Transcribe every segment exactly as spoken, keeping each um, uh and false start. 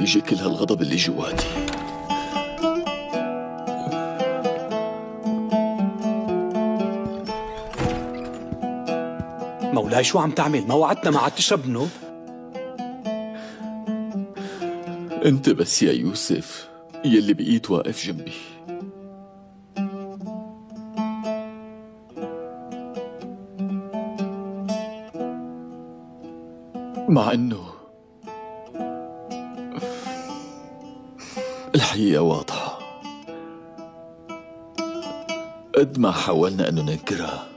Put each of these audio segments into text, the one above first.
يجي كل هالغضب اللي جواتي. مولاي شو عم تعمل؟ ما وعدتنا ما عاد تشرب نوب؟ انت بس يا يوسف يلي بقيت واقف جنبي. مع انه الحقيقة واضحة، قد ما حاولنا انه ننكرها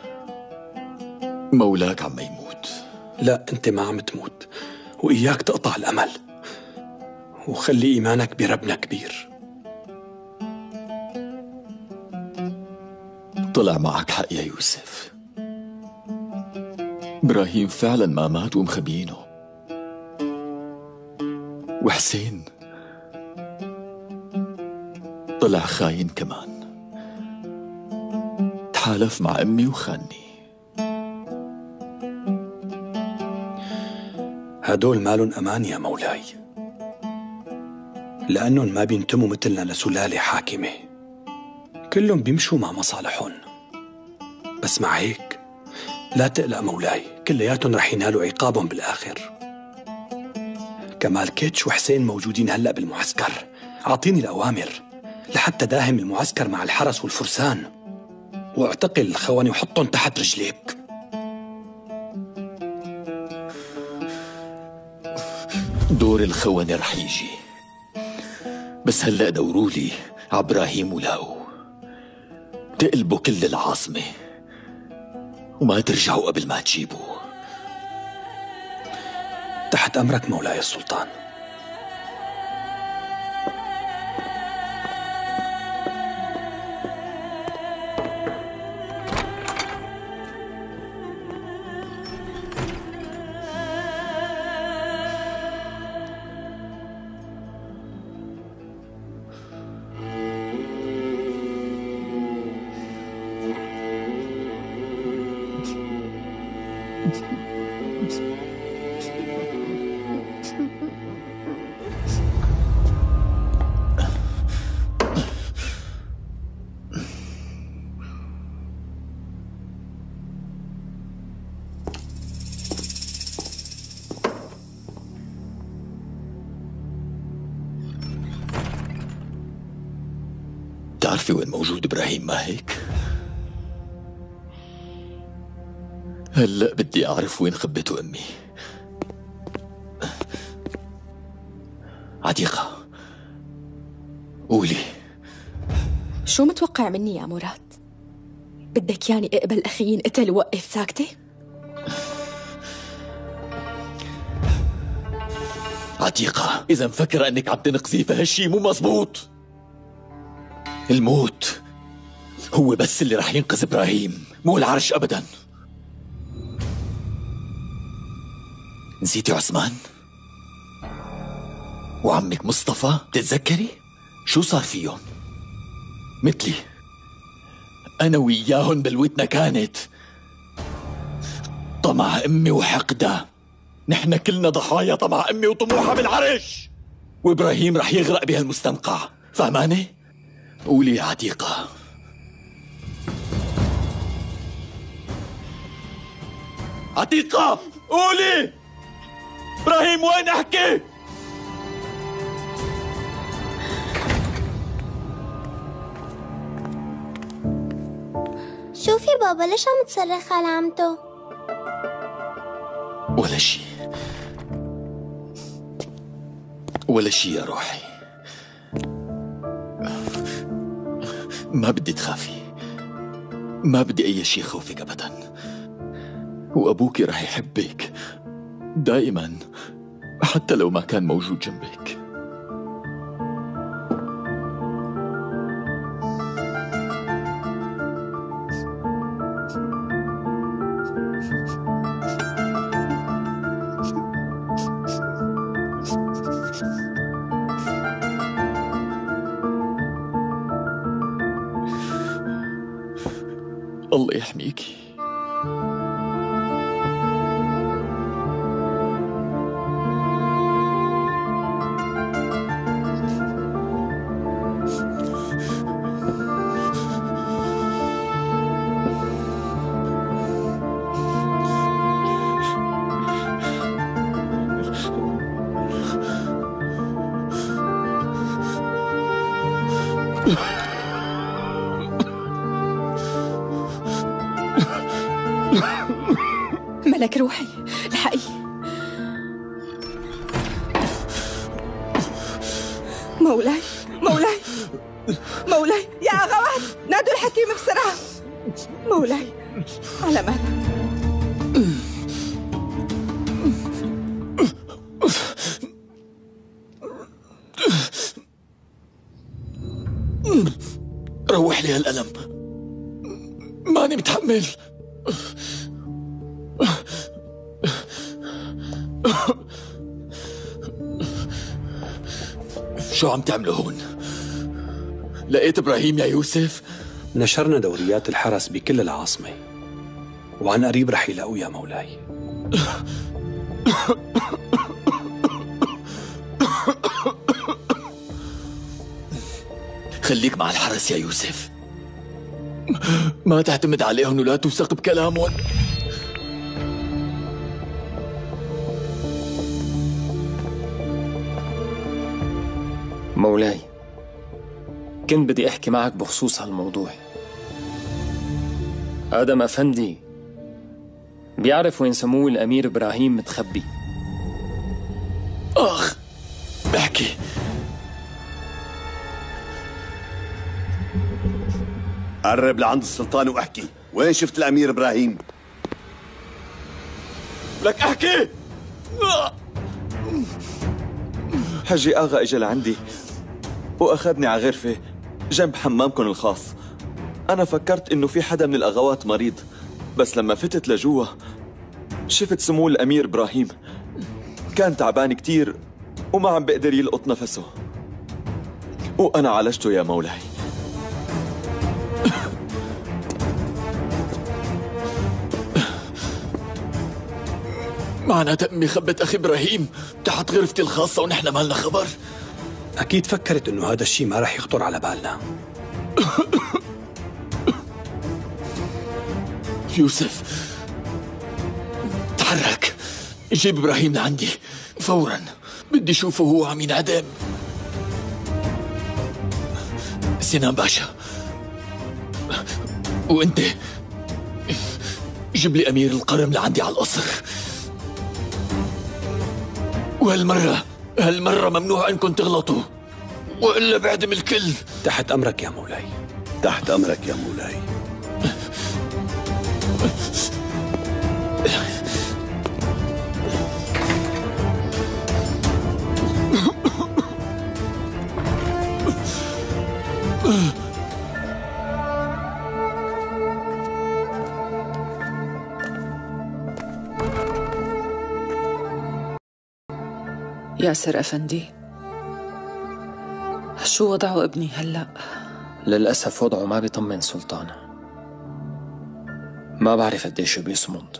مولاك عم يموت. لا، انت ما عم تموت، وإياك تقطع الأمل وخلي إيمانك بربنا كبير. طلع معك حق يا يوسف، إبراهيم فعلا ما مات ومخبيينه، وحسين طلع خاين كمان، تحالف مع أمي وخاني. هدول مالن أمان يا مولاي، لأنهم ما بينتموا مثلنا لسلالة حاكمة، كلهم بيمشوا مع مصالحهم. بس مع هيك لا تقلق مولاي، كلياتهم رح ينالوا عقابهم بالآخر. كمال كيتش وحسين موجودين هلأ بالمعسكر، أعطيني الأوامر لحتى داهم المعسكر مع الحرس والفرسان، واعتقل الخونة وحطهم تحت رجليك. دور الخونة رح يجي، بس هلأ دورولي ع إبراهيم ولاو، تقلبوا كل العاصمة وما ترجعوا قبل ما تجيبوا. تحت أمرك مولاي السلطان. بتعرفي وين موجود إبراهيم ما هيك؟ هلأ بدي أعرف وين خبيته أمي. عتيقة قولي، شو متوقع مني يا مراد؟ بدك ياني اقبل أخي ينقتل ووقف ساكتة؟ عتيقة إذا مفكرة أنك عم تنقذي فهالشي مو مزبوط. الموت هو بس اللي رح ينقذ إبراهيم، مو العرش أبداً. نسيتي عثمان؟ وعمك مصطفى بتتذكري؟ شو صار فيهم؟ مثلي أنا وياهن بلوتنا كانت طمع أمي وحقدها. نحن كلنا ضحايا طمع أمي وطموحها بالعرش، وإبراهيم رح يغرق بهالمستنقع. فهماني؟ قولي يا عتيقة. عتيقة قولي، إبراهيم وين؟ احكي. شوفي بابا ليش عم تصرخ على عمته؟ ولا شي ولا شي يا روحي، ما بدي تخافي، ما بدي أي شي خوفك أبدا، وأبوكي رح يحبك دائما حتى لو ما كان موجود جنبك. الله يحميكي. ملك روحي، الحقي. مولاي مولاي مولاي، يا أغوات نادوا الحكيم بسرعة. مولاي على مهلك. روح لي هالألم، ماني متحمل. شو عم تعملوا هون؟ لقيت إبراهيم يا يوسف؟ نشرنا دوريات الحرس بكل العاصمة، وعن قريب رح يلاقوه يا مولاي. خليك مع الحرس يا يوسف، ما تعتمد عليهم ولا توثق بكلامهم. مولاي، كنت بدي أحكي معك بخصوص هالموضوع. آدم أفندي بيعرف وين سمو الأمير إبراهيم متخبي. آخ، احكي. قرب لعند السلطان واحكي، وين شفت الأمير إبراهيم؟ لك احكي. حجي آغا اجى لعندي واخذني على غرفة جنب حمامكم الخاص. أنا فكرت إنه في حدا من الأغوات مريض، بس لما فتت لجوا شفت سمو الأمير إبراهيم كان تعبان كتير وما عم بقدر يلقط نفسه، وأنا عالجته يا مولاي. معناتها أمي خبت أخي إبراهيم تحت غرفتي الخاصة ونحن مالنا خبر؟ أكيد فكرت إنه هذا الشيء ما رح يخطر على بالنا. يوسف، تحرك، جيب إبراهيم لعندي فورا، بدي أشوفه هو عم ينعدم. سنان باشا، وأنت جيب لي أمير القرم لعندي على القصر، وهالمرة هالمرة ممنوع أنكم تغلطوا وإلا بعدم الكل. تحت أمرك يا مولاي. تحت أمرك يا مولاي. ياسر أفندي، شو وضعه ابني هلأ؟ للأسف وضعه ما بيطمن سلطانة، ما بعرف قديش بيصمد.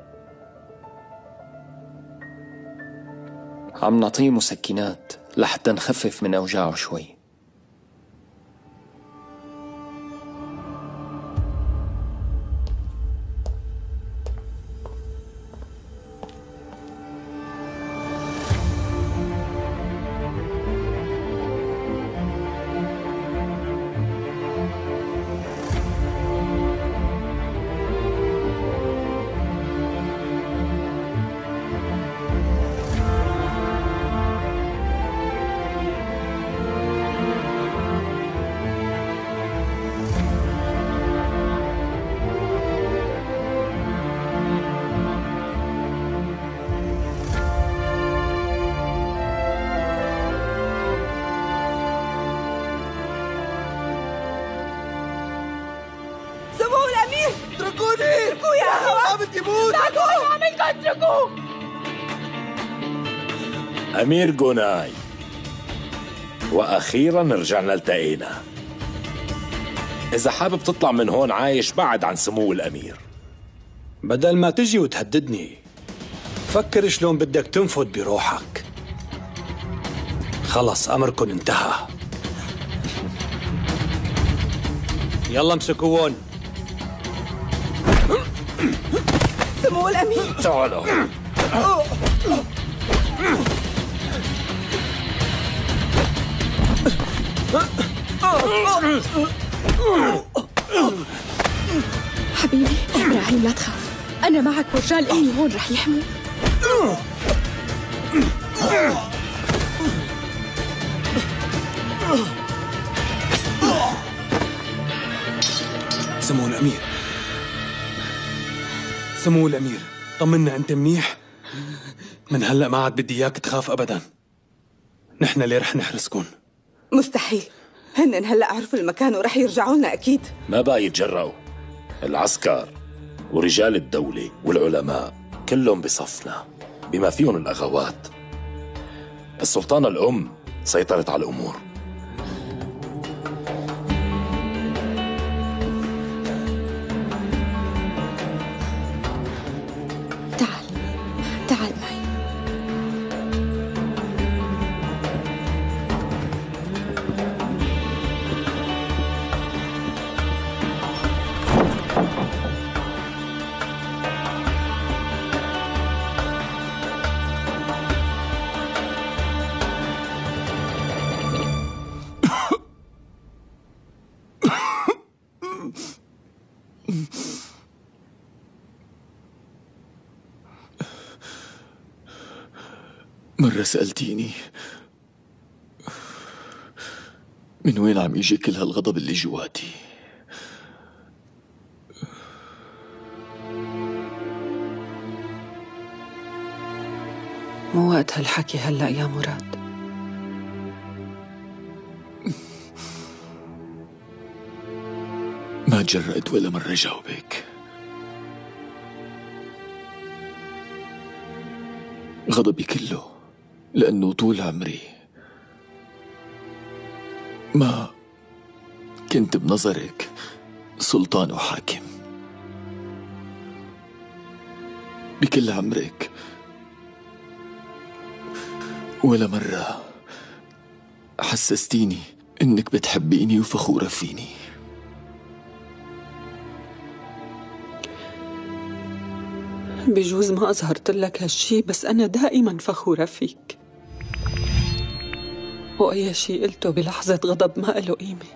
عم نعطيه مسكنات لحتى نخفف من أوجاعه شوي. أمير جوناي، وأخيراً رجعنا التقينا. إذا حابب تطلع من هون عايش بعد عن سمو الأمير. بدل ما تجي وتهددني فكر شلون بدك تنفذ بروحك. خلص أمركن انتهى. يلا امسكوون. سمو الأمير، تعالوا. حبيبي إبراهيم لا تخاف، أنا معك ورجال أمي هون رح يحموا. سمو الأمير، سمو الأمير، طمنا أنت منيح؟ من هلأ ما عاد بدي إياك تخاف أبداً، نحن اللي رح نحرسكن. مستحيل، هن هلأ عرفوا المكان ورح يرجعوا لنا أكيد. ما بقى يتجرأوا، العسكر ورجال الدولة والعلماء كلهم بصفنا بما فيهم الأغوات. السلطانة الأم سيطرت على الأمور. تعال تعال معي. مرة سألتيني من وين عم يجي كل هالغضب اللي جواتي؟ مو وقت هالحكي هلأ يا مراد. ما تجرأت ولا مرة جاوبك. غضبي كله لأنه طول عمري ما كنت بنظرك سلطان وحاكم. بكل عمرك ولا مرة حسستيني إنك بتحبيني وفخورة فيني. بجوز ما أظهرت لك هالشي، بس أنا دائما فخورة فيك، وأي شي قلته بلحظة غضب ما له قيمة.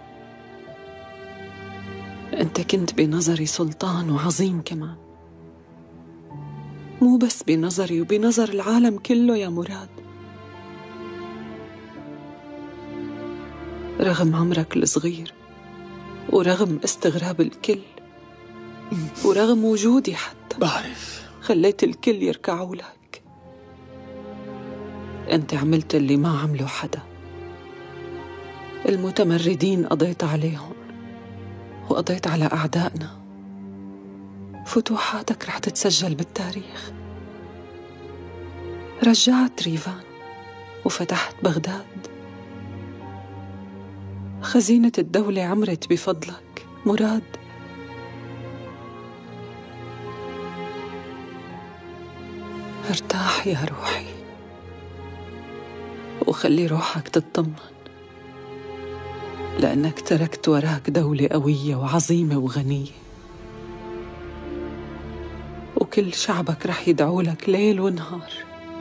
أنت كنت بنظري سلطان وعظيم كمان، مو بس بنظري وبنظر العالم كله يا مراد. رغم عمرك الصغير ورغم استغراب الكل ورغم وجودي حتى بعرف خليت الكل يركعوا لك. أنت عملت اللي ما عمله حدا. المتمردين قضيت عليهم وقضيت على أعدائنا. فتوحاتك رح تتسجل بالتاريخ. رجعت ريفان وفتحت بغداد. خزينة الدولة عمرت بفضلك مراد. ارتاح يا روحي وخلي روحك تطمن، لأنك تركت وراك دولة قوية وعظيمة وغنية، وكل شعبك رح يدعو لك ليل ونهار.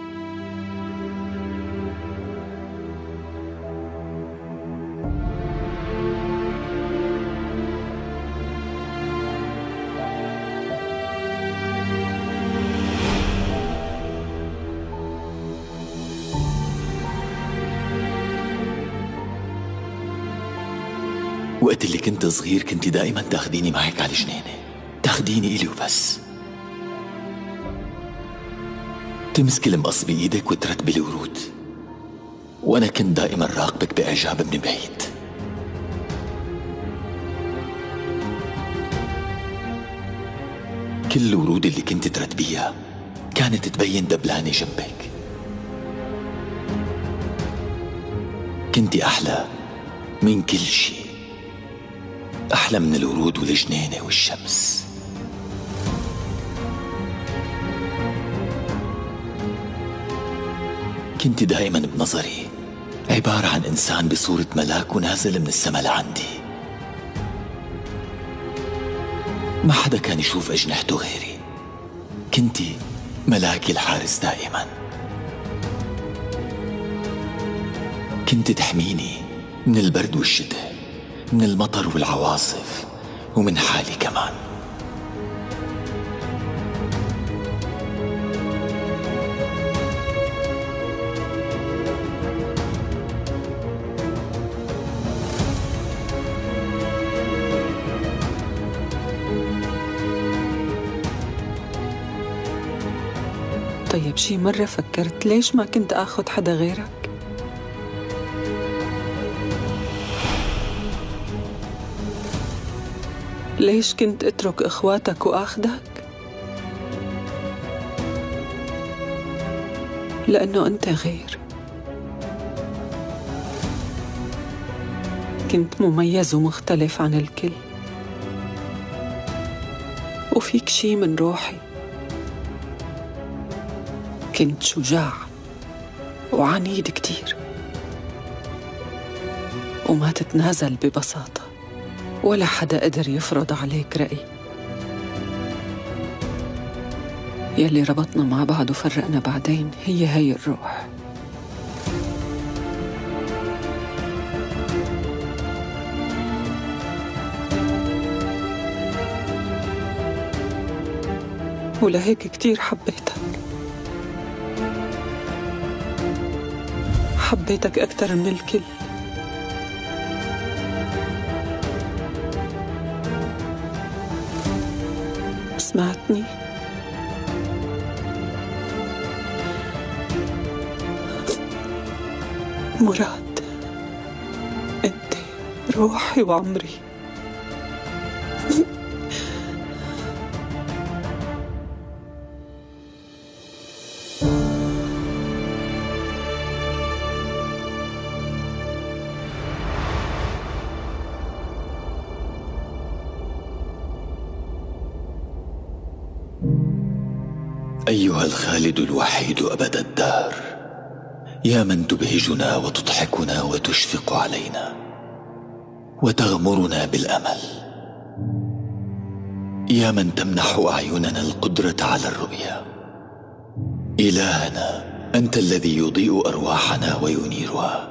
وقت اللي كنت صغير كنت دائما تاخديني معك على الجنينة، تاخديني إلي وبس، تمسكي المقص بإيدك وترتبي الورود، وأنا كنت دائما راقبك بإعجاب من بعيد. كل الورود اللي كنت ترتبيها كانت تبين دبلانة جنبك. كنتي أحلى من كل شيء، أحلى من الورود والجنينة والشمس. كنت دائما بنظري عبارة عن إنسان بصورة ملاك ونازل من السما لعندي. ما حدا كان يشوف أجنحته غيري. كنتي ملاكي الحارس دائما. كنت تحميني من البرد والشتاء من المطر والعواصف ومن حالي كمان. طيب شي مرة فكرت ليش ما كنت آخذ حدا غيرك؟ ليش كنت اترك اخواتك واخدك؟ لأنه أنت غير، كنت مميز ومختلف عن الكل، وفيك شي من روحي. كنت شجاع وعنيد كتير، وما تتنازل ببساطة، ولا حدا قدر يفرض عليك رأي. يلي ربطنا مع بعض وفرقنا بعدين هي هي الروح. ولهيك كتير حبيتك، حبيتك أكتر من الكل. سمعتني؟ مراد، أنت روحي وعمري. أيها الخالد الوحيد أبد الدهر، يا من تبهجنا وتضحكنا وتشفق علينا وتغمرنا بالأمل، يا من تمنح أعيننا القدرة على الرؤية. إلهنا، أنت الذي يضيء أرواحنا وينيرها.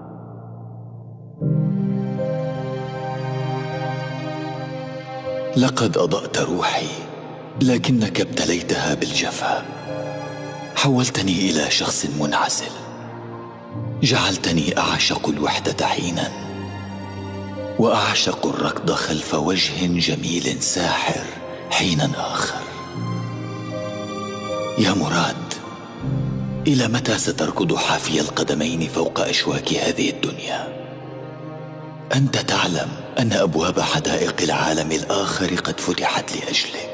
لقد أضأت روحي، لكنك ابتليتها بالجفاء. حولتني إلى شخص منعزل، جعلتني أعشق الوحدة حينا، وأعشق الركض خلف وجه جميل ساحر حينا آخر. يا مراد، إلى متى ستركض حافي القدمين فوق أشواك هذه الدنيا؟ أنت تعلم أن أبواب حدائق العالم الآخر قد فتحت لأجلك.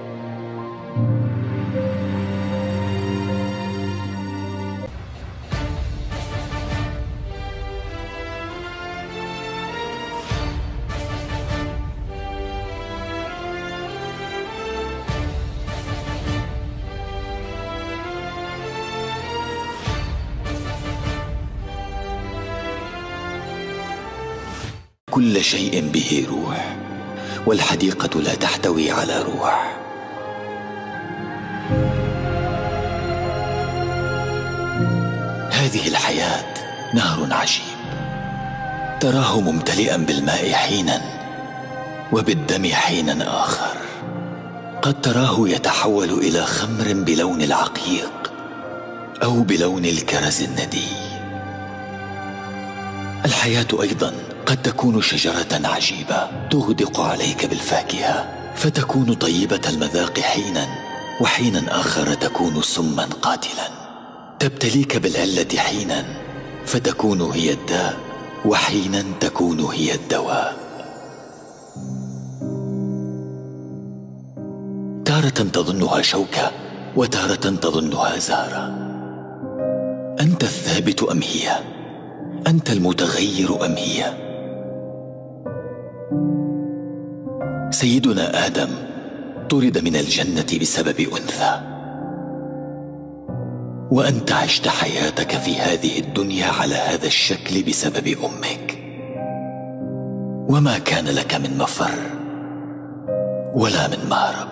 كل شيء به روح، والحديقة لا تحتوي على روح. هذه الحياة نهر عجيب، تراه ممتلئا بالماء حينا وبالدم حينا آخر. قد تراه يتحول إلى خمر بلون العقيق أو بلون الكرز الندي. الحياة أيضا قد تكون شجرة عجيبة تغدق عليك بالفاكهة فتكون طيبة المذاق حينا، وحينا آخر تكون سما قاتلا. تبتليك بالعلة حينا فتكون هي الداء، وحينا تكون هي الدواء. تارة تظنها شوكة، وتارة تظنها زهرة. أنت الثابت أم هي؟ أنت المتغير أم هي؟ سيدنا آدم طرد من الجنة بسبب أنثى، وأنت عشت حياتك في هذه الدنيا على هذا الشكل بسبب أمك، وما كان لك من مفر ولا من مهرب.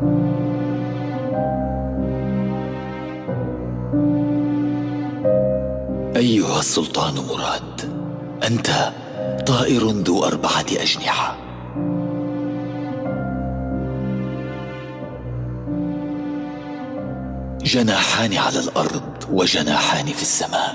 أيها السلطان مراد، أنت طائر ذو أربعة أجنحة، جناحان على الأرض وجناحان في السماء.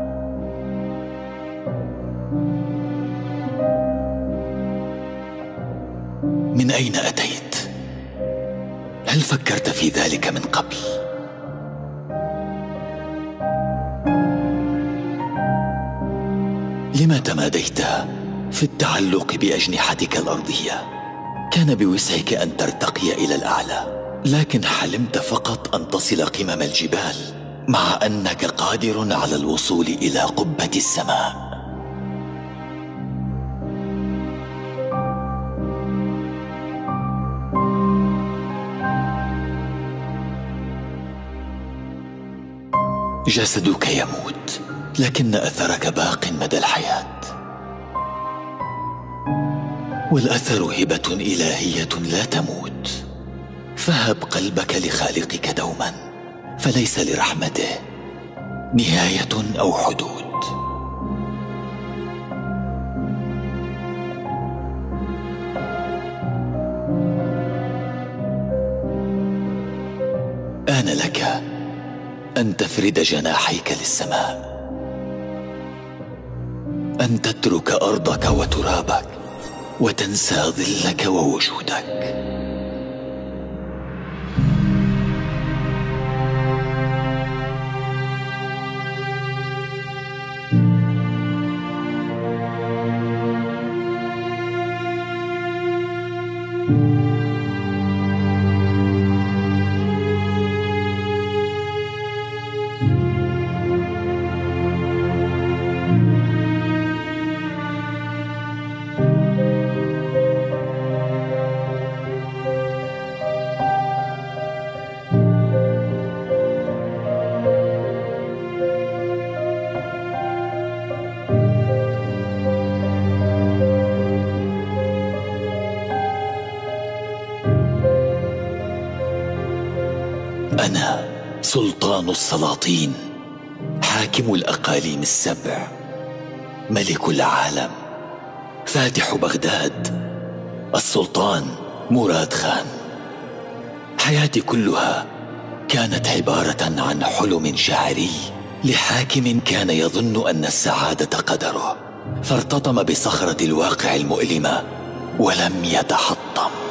من أين أتيت؟ هل فكرت في ذلك من قبل؟ لما تماديت في التعلق بأجنحتك الأرضية؟ كان بوسعك أن ترتقي إلى الأعلى، لكن حلمت فقط أن تصل قمم الجبال، مع أنك قادر على الوصول إلى قبة السماء. جسدك يموت، لكن أثرك باق مدى الحياة، والأثر هبة إلهية لا تموت. فهب قلبك لخالقك دوما، فليس لرحمته نهاية أو حدود. آن لك أن تفرد جناحيك للسماء، أن تترك أرضك وترابك وتنسى ظلك ووجودك. أنا سلطان السلاطين، حاكم الأقاليم السبع، ملك العالم، فاتح بغداد، السلطان مراد خان. حياتي كلها كانت عبارة عن حلم شاعري لحاكم كان يظن أن السعادة قدره، فارتطم بصخرة الواقع المؤلمة ولم يتحطم.